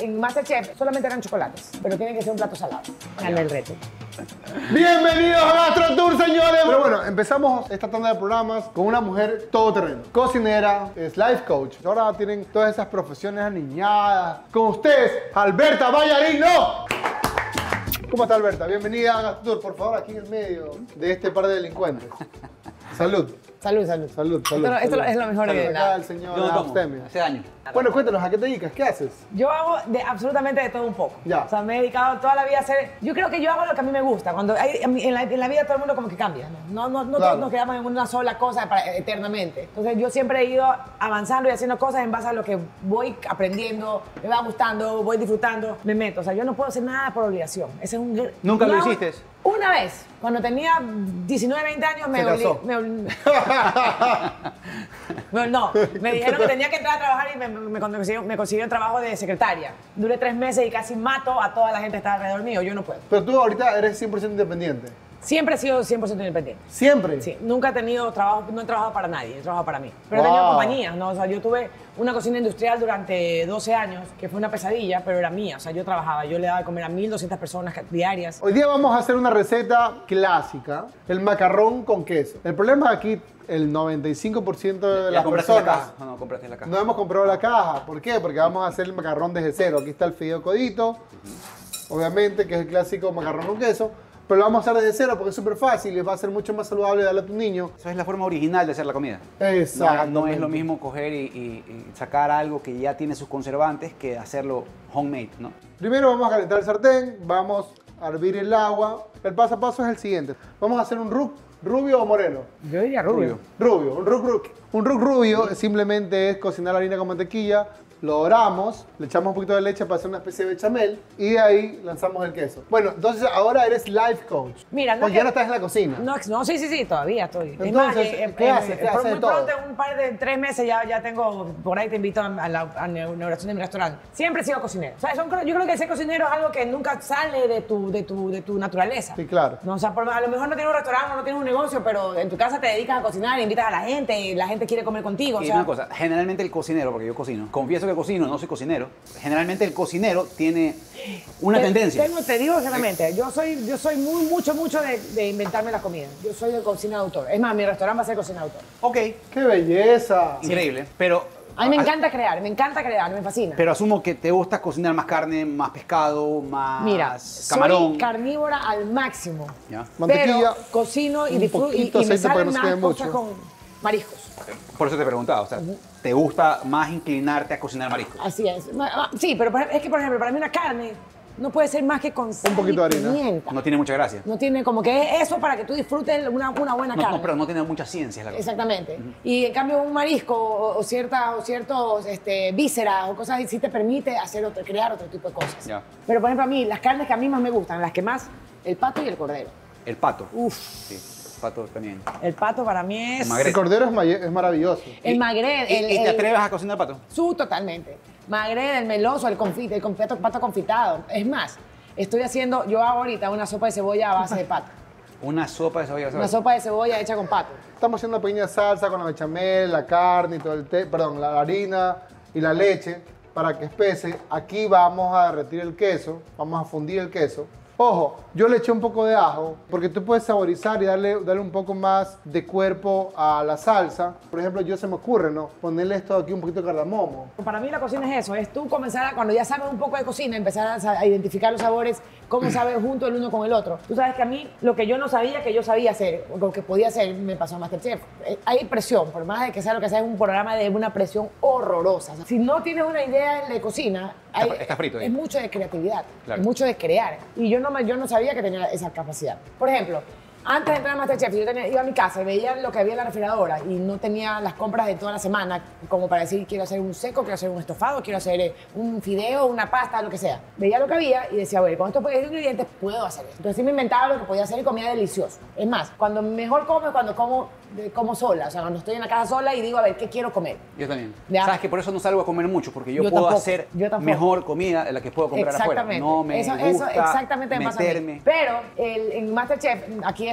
en MasterChef solamente eran chocolates, pero tiene que ser un plato salado. Gané el reto. Bienvenidos a Gastro Tour, señores. Pero bueno, empezamos esta tanda de programas con una mujer todoterreno. Cocinera, es life coach. Ahora tienen todas esas profesiones aniñadas. Con ustedes, Alberta Ballarino. ¿Cómo está, Alberta? Bienvenida a Gastro Tour, por favor, aquí en el medio de este par de delincuentes. Salud. Salud, salud. Salud, salud. Esto es lo mejor que acá el señor Austemio. Hace años. Bueno, cuéntanos, ¿a qué te dedicas? ¿Qué haces? Yo hago absolutamente de todo un poco. Ya. O sea, me he dedicado toda la vida a hacer... Yo creo que yo hago lo que a mí me gusta. En la vida todo el mundo como que cambia, ¿no? No Claro. todos nos quedamos en una sola cosa eternamente. Entonces yo siempre he ido avanzando y haciendo cosas en base a lo que voy aprendiendo, me va gustando, voy disfrutando, me meto. O sea, yo no puedo hacer nada por obligación. Ese es un... ¿Nunca lo Yo hago- hiciste? Una vez, cuando tenía 19, 20 años, Se casó. No, me dijeron que tenía que entrar a trabajar y me consiguieron trabajo de secretaria. Duré 3 meses y casi mato a toda la gente que estaba alrededor mío. Yo no puedo. Pero tú ahorita eres 100% independiente. Siempre he sido 100% independiente. ¿Siempre? Sí, nunca he tenido trabajo, no he trabajado para nadie, he trabajado para mí. Pero he Wow. tenido compañías, ¿no? O sea, yo tuve una cocina industrial durante 12 años, que fue una pesadilla, pero era mía. O sea, yo trabajaba, yo le daba de comer a 1.200 personas diarias. Hoy día vamos a hacer una receta clásica, el macarrón con queso. El problema es aquí, el 95% de ¿Ya las compraste la personas caja? No, no compraste la caja. no hemos comprado la caja. ¿Por qué? Porque vamos a hacer el macarrón desde cero. Aquí está el fideo codito, obviamente, que es el clásico macarrón con queso. Pero lo vamos a hacer desde cero porque es súper fácil y va a ser mucho más saludable darle a tu niño. Esa es la forma original de hacer la comida. Exacto. No es lo mismo coger y sacar algo que ya tiene sus conservantes que hacerlo homemade, ¿no? Primero vamos a calentar el sartén, vamos a hervir el agua. El paso a paso es el siguiente. Vamos a hacer un rub rubio o moreno. Yo diría rubio. Rubio, un rub rubio simplemente es cocinar la harina con mantequilla, lo doramos, le echamos un poquito de leche para hacer una especie de bechamel y de ahí lanzamos el queso. Bueno, entonces ahora eres life coach. Mira, no porque que- ya no estás en la cocina. No, sí, todavía estoy. Entonces, es más, ¿qué haces? ¿Qué haces de muy todo? pronto, en un par de 3 meses ya tengo, por ahí te invito a la inauguración de mi restaurante. Siempre he sido cocinero. O sea, yo creo que ser cocinero es algo que nunca sale de tu naturaleza. Sí, claro. No, o sea, a lo mejor no tienes un restaurante, no tienes un negocio, pero en tu casa te dedicas a cocinar, invitas a la gente y la gente quiere comer contigo. O Y sea, una cosa, generalmente el cocinero, porque yo cocino, confieso que cocino, no soy cocinero, generalmente el cocinero tiene una tendencia. Te digo sinceramente, yo soy mucho de inventarme la comida. Yo soy de cocina de autor. Es más, mi restaurante va a ser cocina de autor. Ok, ¡Qué belleza! increíble, pero... A mí me encanta crear, me fascina. Pero asumo que te gusta cocinar más carne, más pescado, más Mira, camarón. soy carnívora al máximo. ¿Ya? Mantequilla, pero cocino y un disfruto y poquito me aceite para que salen no se más queme cosas mucho. con mariscos. Por eso te preguntaba, o sea, ¿te gusta más inclinarte a cocinar mariscos? Así es. Sí, pero es que, por ejemplo, para mí una carne no puede ser más que con sal Un poquito y de harina. pimienta. No tiene mucha gracia. No tiene como que es eso para que tú disfrutes una buena carne. No, pero no tiene mucha ciencia es la cosa. Exactamente. Y en cambio un marisco o ciertos vísceras o cosas así sí te permite crear otro tipo de cosas. Ya. Pero por ejemplo a mí, las carnes que a mí más me gustan, las que más, el pato y el cordero. El pato. Uf, Sí, el pato también. el pato para mí es... Magret. El cordero es maravilloso. El magret, ¿Y te atreves a cocinar pato? Totalmente. Magret, el meloso, el pato confitado. Es más, yo hago ahorita una sopa de cebolla a base de pato. Una sopa de cebolla. Una sopa de cebolla hecha con pato. Estamos haciendo una pequeña salsa con la bechamel, la carne y todo la harina y la leche para que espese. Aquí vamos a derretir el queso, vamos a fundir el queso. Ojo, yo le eché un poco de ajo porque tú puedes saborizar y darle un poco más de cuerpo a la salsa. Por ejemplo, yo se me ocurre, ¿no? Ponerle esto aquí un poquito de cardamomo. Para mí la cocina es eso, es tú comenzar cuando ya sabes un poco de cocina, empezar a identificar los sabores, cómo saben junto el uno con el otro. Tú sabes que a mí lo que yo no sabía que yo sabía hacer, o lo que podía hacer, me pasó en MasterChef. Hay presión, por más de que sea lo que sea, es un programa de una presión horrorosa. O sea, si no tienes una idea de cocina, Está frito ahí. es mucho de creatividad, Claro. es mucho de crear. Y yo no sabía que tenía esa capacidad. Por ejemplo, antes de entrar a MasterChef, iba a mi casa y veía lo que había en la refrigeradora y no tenía las compras de toda la semana como para decir quiero hacer un seco, quiero hacer un estofado, quiero hacer un fideo, una pasta, lo que sea. Veía lo que había y decía, bueno, con estos ingredientes puedo hacer esto. Entonces sí me inventaba lo que podía hacer y comía delicioso. Es más, cuando mejor como es cuando como sola, o sea, cuando estoy en la casa sola y digo, a ver, ¿qué quiero comer? Yo también. Ya. Sabes que por eso no salgo a comer mucho, porque yo, Yo puedo tampoco, hacer yo tampoco. mejor comida de la que puedo comprar afuera. Exactamente. No me eso gusta exactamente me pasa a mí. meterme. Pero en MasterChef, aquí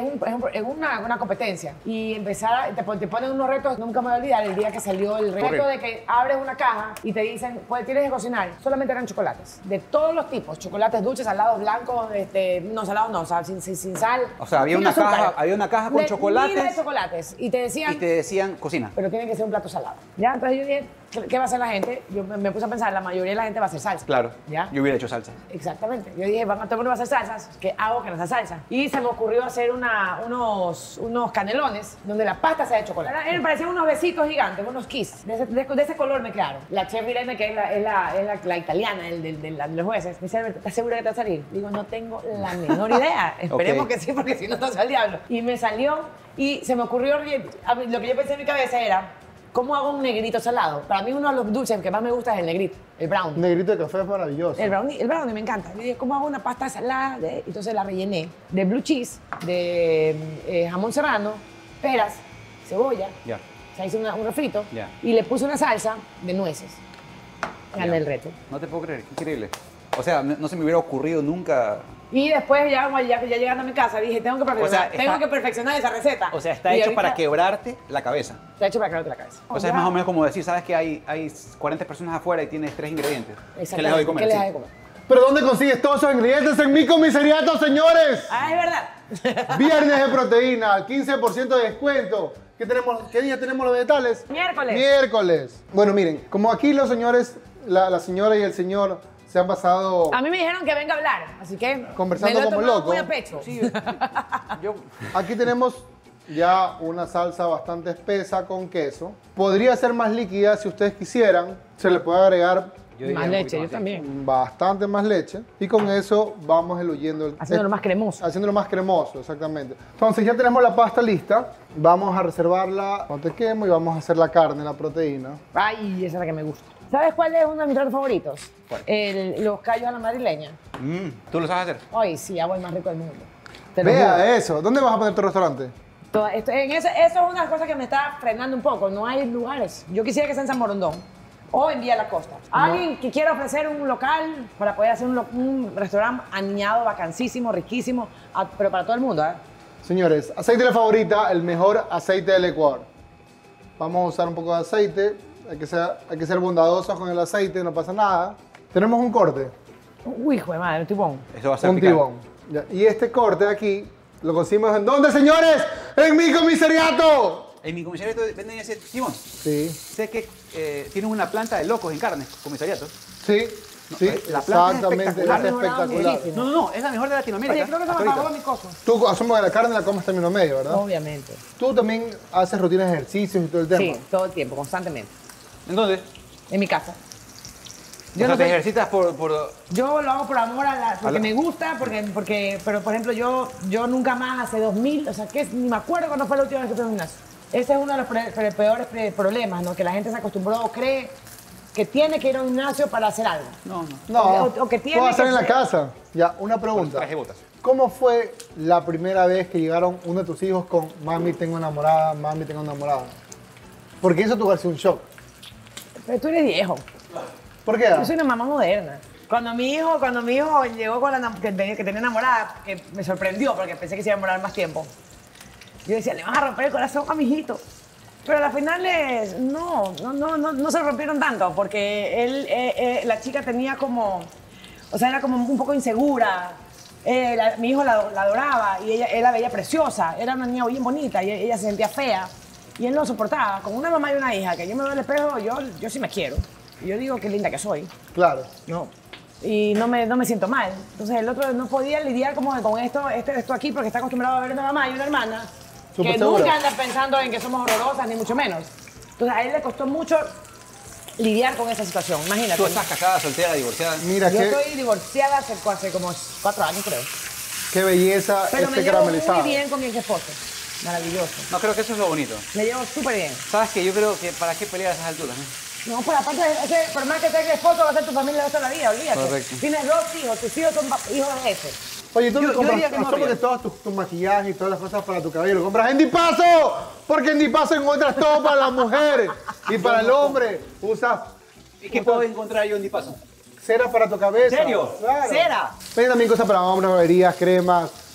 es una competencia. Y te ponen unos retos, nunca me voy a olvidar el día que salió el reto de que abres una caja y te dicen, pues tienes que cocinar. Solamente eran chocolates, de todos los tipos. Chocolates dulces, salados, blancos, no salados no, o sea, sin sal. O sea, había una caja con chocolates. Miles de chocolates. Y te decían, cocina. pero tiene que ser un plato salado. ¿Ya? Entonces yo dije, ¿qué va a hacer la gente? Yo me puse a pensar, la mayoría de la gente va a hacer salsa. Claro. ¿Ya? Yo hubiera hecho salsa. Exactamente. Yo dije, todo el mundo va a hacer salsas. ¿Qué hago que no sea salsa? Y se me ocurrió hacer unos canelones donde la pasta sea de chocolate. Me parecían unos besitos gigantes, unos kiss. De ese color me quedaron. La chef Irene, que es la italiana de los jueces, me dice, Alberto, ¿estás segura que te va a salir? Digo, no tengo la menor idea. Esperemos que sí, porque si no, todo al diablo. Y me salió y se me ocurrió, lo que yo pensé en mi cabeza era, ¿cómo hago un negrito salado? Para mí uno de los dulces que más me gusta es el negrito, el brownie. Negrito de café es maravilloso. El brownie me encanta. Yo dije, ¿cómo hago una pasta salada? Entonces la rellené de blue cheese, de jamón serrano, peras, cebolla. Ya. O sea, hice un refrito Ya. y le puse una salsa de nueces. Gané el reto. No te puedo creer, qué increíble. O sea, no se me hubiera ocurrido nunca. Y después, ya llegando a mi casa, dije, tengo que perfeccionar esa receta. O sea, está Y hecho ahorita para quebrarte la cabeza. Está hecho para quebrarte la cabeza. O sea, es más o menos como decir, ¿sabes que hay 40 personas afuera y tienes 3 ingredientes? ¿Qué les doy de comer? ¿Qué les Sí. doy de comer? ¿Pero dónde consigues todos esos ingredientes? En mi comisariato, señores. Ah, es verdad. Viernes de proteína, 15% de descuento. ¿Qué día tenemos los vegetales? Miércoles. Miércoles. Bueno, miren, como aquí los señores, la señora y el señor se han pasado A mí me dijeron que venga a hablar, así que Conversando me lo he como tomado loco. muy a pecho. Sí, yo... Aquí tenemos ya una salsa bastante espesa con queso. Podría ser más líquida si ustedes quisieran. Se le puede agregar yo diría Más un leche, poquito yo más, sí. también. bastante más leche. Y con eso vamos diluyendo Haciéndolo más cremoso. Haciéndolo más cremoso, exactamente. Entonces ya tenemos la pasta lista. Vamos a reservarla con tequemo y vamos a hacer la carne, la proteína. Ay, esa es la que me gusta. ¿Sabes cuál es uno de mis platos favoritos? ¿Cuál? Los callos a la madrileña. ¿Tú lo sabes hacer? Ay, sí, hago el más rico del mundo. Te lo juro. Vea eso. ¿Dónde vas a poner tu restaurante? Eso es una cosa que me está frenando un poco. No hay lugares. Yo quisiera que sea en San Borondón o en Vía La Costa. Alguien que quiera ofrecer un local para poder hacer un restaurante aniñado, vacancísimo, riquísimo, pero para todo el mundo, ¿eh? Señores, aceite de la favorita, el mejor aceite del Ecuador. Vamos a usar un poco de aceite. Hay que ser bondadosos con el aceite, no pasa nada. Tenemos un corte, Uy, hijo de madre, un tibón. Eso va a ser un picante. tibón. Ya, y este corte de aquí lo conseguimos ¿en dónde, señores? ¡En mi comisariato! En mi comisariato venden ese timón. Sí, Sé que tienen una planta de locos en carne, comisariato. sí, sí, la planta es exactamente, es espectacular. espectacular. Buenísimo. No, es la mejor de Latinoamérica. Oye, creo que se me hasta apagó ahorita. mi coso. Tú asumo que la carne la comes término medio, ¿verdad? Obviamente. Tú también haces rutinas de ejercicios y todo el tema. Sí, todo el tiempo, constantemente. Entonces, En mi casa. o sea, no te soy- ejercitas por... Yo lo hago por amor porque me gusta, pero por ejemplo yo nunca más hace 2000, o sea, ni me acuerdo cuándo fue la última vez que fui a un gimnasio. Ese es uno de los peores problemas, ¿no? Que la gente se acostumbró o cree que tiene que ir a un gimnasio para hacer algo. No. No, O que tiene puedo hacer que en la ser- casa. Ya, una pregunta. Traje botas. ¿Cómo fue la primera vez que llegaron uno de tus hijos con mami tengo enamorada, mami tengo enamorada? Porque eso tuvo que ser un shock. Pero tú eres viejo. ¿Por qué? Yo soy una mamá moderna. Cuando mi hijo llegó con que tenía enamorada, que me sorprendió porque pensé que se iba a demorar más tiempo. Yo decía, le vas a romper el corazón a mi hijito. Pero a las finales no se lo rompieron tanto porque la chica tenía como, o sea, era como un poco insegura. Mi hijo la adoraba y él la veía preciosa. Era una niña bien bonita y ella se sentía fea. Y él no lo soportaba. Con una mamá y una hija, que yo me veo al espejo, yo sí me quiero. Y yo digo qué linda que soy. Claro. No. Y no me siento mal. Entonces el otro no podía lidiar como con esto aquí porque está acostumbrado a ver una mamá y una hermana Súper que segura. nunca andan pensando en que somos horrorosas, ni mucho menos. Entonces a él le costó mucho lidiar con esa situación. Imagínate. Tú estás casada, soltera, divorciada. Mira, Yo qué, estoy divorciada hace como 4 años, creo. qué belleza Pero me este llevo caramelizado. muy bien con mi ex esposo. Maravilloso. No, creo que eso es lo bonito. Me llevo súper bien. ¿Sabes qué? Yo creo que para qué pelear a esas alturas, ¿no? No, pues aparte, por más que tengas esposo, va a ser tu familia toda la vida, olvídate. Correcto. Tienes 2 hijos, tus hijos son hijos de ese. Oye, tú Yo me compras, diría que no asumo habría. que todos tus maquillajes y todas las cosas para tu cabello lo compras en Dipaso, porque en Dipaso encuentras todo para la mujer y para el hombre. Usas ¿Y qué puedo encontrar yo en Dipaso? cera para tu cabeza. ¿En serio? Claro. ¡Cera! Venden también cosas para hombres, barberías, cremas,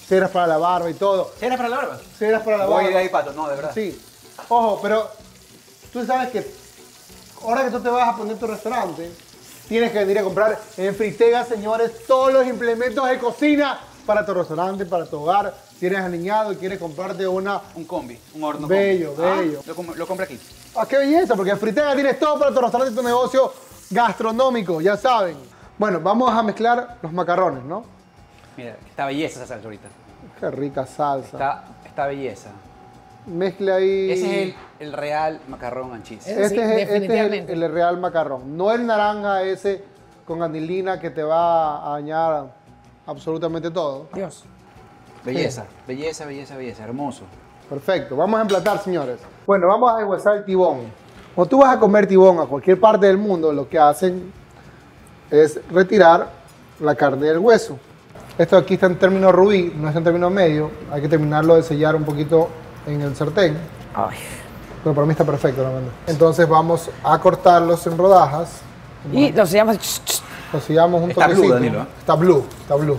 ceras para la barba y todo. ¿Ceras para la barba? Ceras para la Voy barba. a ir ahí, Pato, no, de verdad. Sí. Ojo, pero tú sabes que ahora que tú te vas a poner tu restaurante, tienes que venir a comprar en Fritega, señores, todos los implementos de cocina para tu restaurante, para tu hogar. Si eres aniñado y quieres comprarte una... Un combi, un horno Bello, combi. bello. Lo compré aquí. ¡Ah, qué belleza! Porque en Fritega tienes todo para tu restaurante y tu negocio gastronómico, ya saben. Bueno, vamos a mezclar los macarrones, ¿no? Mira, está belleza esa salsa ahorita. Qué rica salsa. Está belleza. Mezcla ahí... Ese es el real macarrón and cheese. Sí, Este es definitivamente. el real macarrón, no el naranja ese con anilina que te va a dañar absolutamente todo. Dios. Belleza, belleza, hermoso. Perfecto, vamos a emplatar, señores. Bueno, vamos a deshuesar el tibón. Cuando tú vas a comer tibón a cualquier parte del mundo, lo que hacen es retirar la carne del hueso. Esto aquí está en término rubí, no está en término medio. Hay que terminarlo de sellar un poquito en el sartén. Ay. Pero para mí está perfecto, la verdad. Entonces vamos a cortarlos en rodajas. Y lo sellamos. Lo sellamos un Está blue, toquecito. Danilo, ¿eh? Está blue, está blue.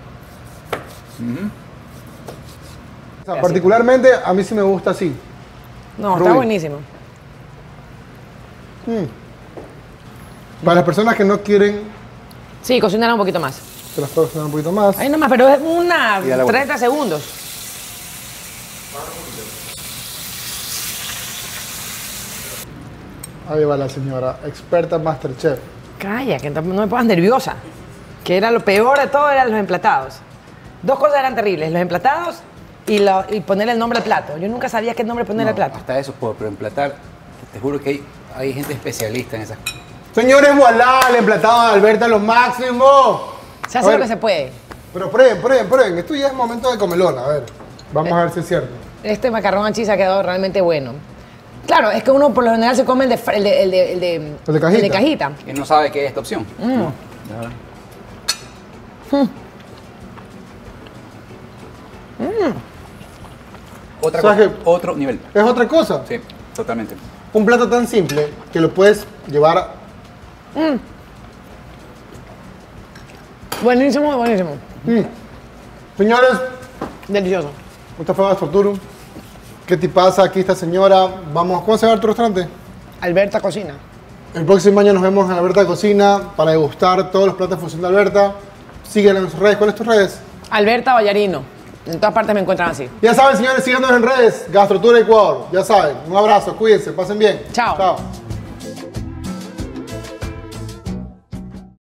O sea, particularmente a mí sí me gusta así. No, Rubí. está buenísimo. Para las personas que no quieren, Sí, cocinarla un poquito más. se las puedo cocinar un poquito más. Ahí nomás, pero es una Y dale vuelta. 30 segundos. Ahí va la señora, experta Masterchef. Calla, que no me pongas nerviosa. Que era lo peor de todo, eran los emplatados. Dos cosas eran terribles, los emplatados y ponerle el nombre al plato. Yo nunca sabía qué nombre ponerle al plato. Hasta eso puedo, pero emplatar, te juro que hay gente especialista en esas cosas. Señores, voilà, el emplatado de Alberta lo máximo. Se A hace ver, lo que se puede. Pero prueben. Esto ya es momento de comelona. A ver, vamos a ver si es cierto. Este macarrón and cheese ha quedado realmente bueno. Claro, es que uno por lo general se come el de cajita. el de cajita. Y no sabe qué es esta opción. No. Otra ¿Sabes cosa, qué? otro nivel. Es otra cosa. Sí, totalmente. Un plato tan simple que lo puedes llevar. Buenísimo, buenísimo. Señores, Delicioso. esta fue Gastro Tour. ¿Qué te pasa aquí esta señora? Vamos, ¿cómo se llama tu restaurante? Alberta Cocina. El próximo año nos vemos en Alberta Cocina para degustar todos los platos de fusión de Alberta. Síguenos en sus redes. ¿Cuáles tus redes? Alberta Vallarino. En todas partes me encuentran así. Ya saben, señores, síganos en redes. Gastro Tour Ecuador. Ya saben. Un abrazo, cuídense, pasen bien. Chao. Chao.